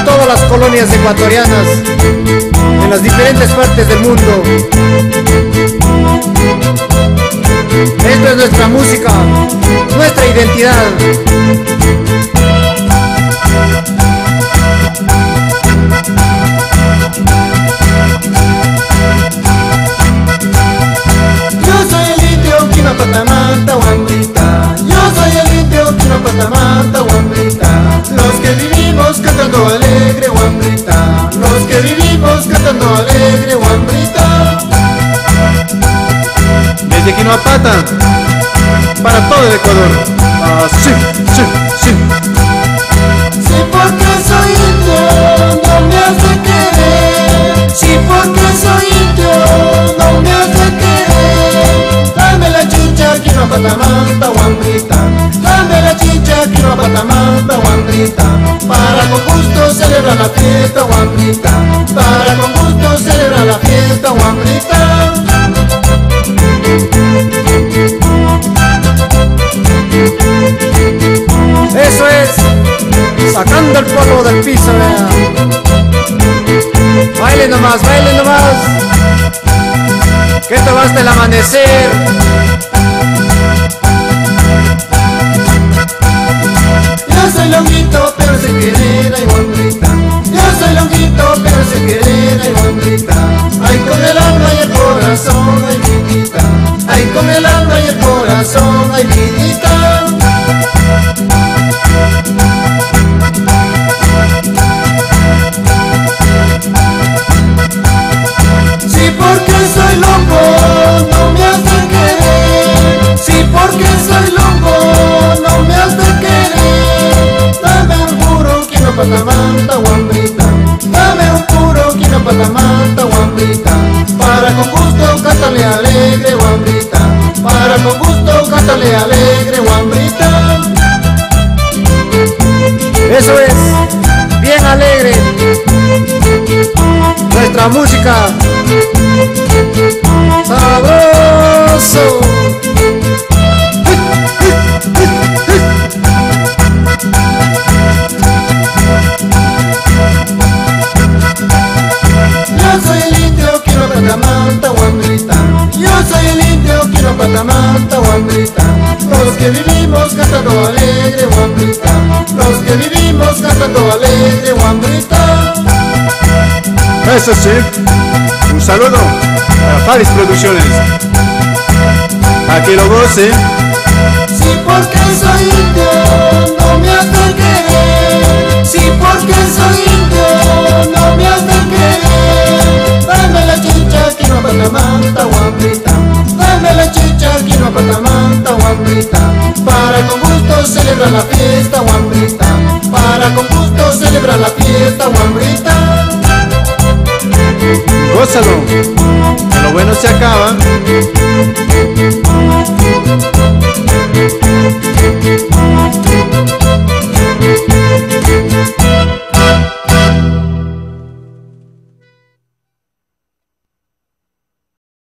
todas las colonias ecuatorianas en las diferentes partes del mundo. Esto es nuestra música, nuestra identidad. Yo soy el indio Quino Patamanta Huambrita. Yo soy el indio Quino Patamanta Huambrita. Los que vivimos cantando alegre Huambrita. Los que vivimos cantando alegre Huambrita. Desde Quinoapata para todo el Ecuador. Sí, sí, sí. Sí, porque soy indio, no me has de querer. Sí, porque soy indio, no me has de querer. Dame la chicha, Quino Patamanta Huambrita. Dame la chicha, Quino Patamanta Huambrita. Para con gusto celebrar la fiesta Huambrita. Para con gusto celebrar la fiesta Huambrita. Eso es, sacando el polvo del piso, vea. Baile nomás, que te basta el amanecer. Yo soy longuito, pero sé querer, ay Huambrita. Yo soy longuito, pero sé querer, ay Huambrita. Ay, con el alma y el corazón, ay vidita. Ay, con el alma y el corazón, ay vidita. Sí, porque soy longo, no me has de querer. Sí, porque soy longo, no me has de querer. Dame un puro Quino Patamanta Huambrita. Dame un puro Quino Patamanta Huambrita. Para con gusto cántale alegre Huambrita. Para con gusto cántale alegre Huambrita. Eso es, bien alegre. Nuestra música, sabroso. Yo soy el indio Quino Patamanta Huambrita. Yo soy el indio Quino Patamanta Huambrita. Los que vivimos cantando alegre Huambrita. Los que vivimos cantando alegre Huambrita. Eso sí, un saludo a Faris Producciones. Aquí lo goce. Sí, porque soy indio, no me has de querer. Sí, porque soy indio, no me has de querer. Dame la chicha, Quino Patamanta Huambrita. Dame la chicha, Quino Patamanta Huambrita. Para con gusto celebrar la fiesta Huambrita. Para con gusto celebrar la fiesta Huambrita. Gózalo, que lo bueno se acaba.